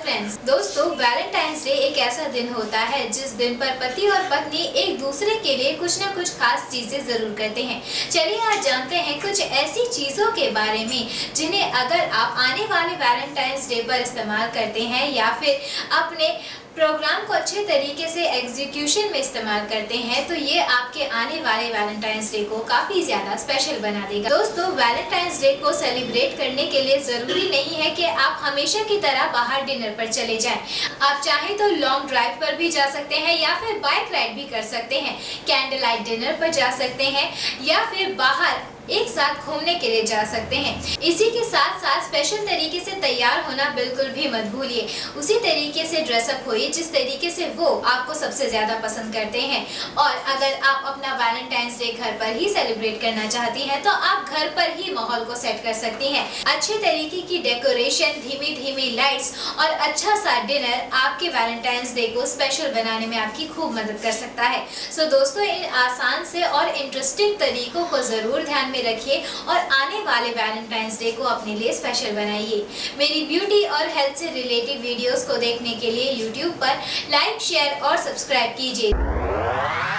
Friends, दोस्तों Valentine's day एक ऐसा दिन होता है जिस दिन पर पति और पत्नी एक दूसरे के लिए कुछ न कुछ खास चीजें जरूर करते हैं। चलिए आज जानते हैं कुछ ऐसी चीजों के बारे में जिन्हें अगर आप आने वाले वैलेंटाइंस डे पर इस्तेमाल करते हैं या फिर अपने प्रोग्राम को अच्छे तरीके से एग्जीक्यूशन में इस्तेमाल करते हैं तो ये आपके आने वाले वैलेंटाइंस डे को काफी ज्यादा स्पेशल बना देगा। दोस्तों वैलेंटाइंस डे को सेलिब्रेट करने के लिए जरूरी नहीं है कि आप हमेशा की तरह बाहर डिनर पर चले जाएं। आप चाहें तो लॉन्ग ड्राइव पर भी जा सकते हैं या फिर बाइक राइड भी कर सकते हैं, कैंडल लाइट डिनर पर जा सकते हैं या फिर बाहर एक साथ घूमने के लिए जा सकते हैं। इसी के साथ साथ स्पेशल तरीके से तैयार होना बिल्कुल भी मत भूलिए। उसी तरीके से ड्रेसअप होइए जिस तरीके से वो आपको सबसे ज्यादा पसंद करते हैं। और अगर आप अपना वैलेंटाइंस डे घर पर ही सेलिब्रेट करना चाहती हैं तो आप घर पर ही माहौल को सेट कर सकती हैं। अच्छे तरीके की डेकोरेशन, धीमी धीमी लाइट्स और अच्छा सा डिनर आपके वैलेंटाइंस डे को स्पेशल बनाने में आपकी खूब मदद कर सकता है। सो दोस्तों इन आसान से और इंटरेस्टिंग तरीकों को जरूर ध्यान रखिए और आने वाले वैलेंटाइंस डे को अपने लिए स्पेशल बनाइए। मेरी ब्यूटी और हेल्थ से रिलेटेड वीडियोस को देखने के लिए YouTube पर लाइक, शेयर और सब्सक्राइब कीजिए।